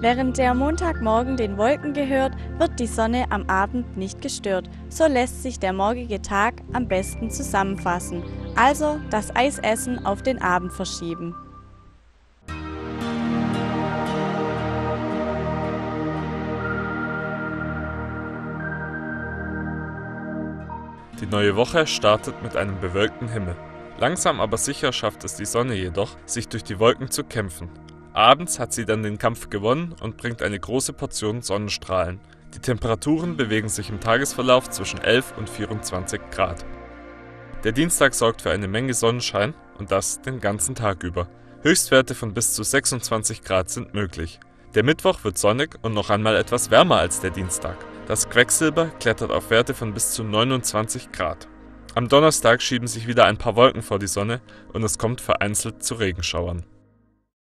Während der Montagmorgen den Wolken gehört, wird die Sonne am Abend nicht gestört. So lässt sich der morgige Tag am besten zusammenfassen. Also das Eisessen auf den Abend verschieben. Die neue Woche startet mit einem bewölkten Himmel. Langsam aber sicher schafft es die Sonne jedoch, sich durch die Wolken zu kämpfen. Abends hat sie dann den Kampf gewonnen und bringt eine große Portion Sonnenstrahlen. Die Temperaturen bewegen sich im Tagesverlauf zwischen 11 und 24 Grad. Der Dienstag sorgt für eine Menge Sonnenschein und das den ganzen Tag über. Höchstwerte von bis zu 26 Grad sind möglich. Der Mittwoch wird sonnig und noch einmal etwas wärmer als der Dienstag. Das Quecksilber klettert auf Werte von bis zu 29 Grad. Am Donnerstag schieben sich wieder ein paar Wolken vor die Sonne und es kommt vereinzelt zu Regenschauern.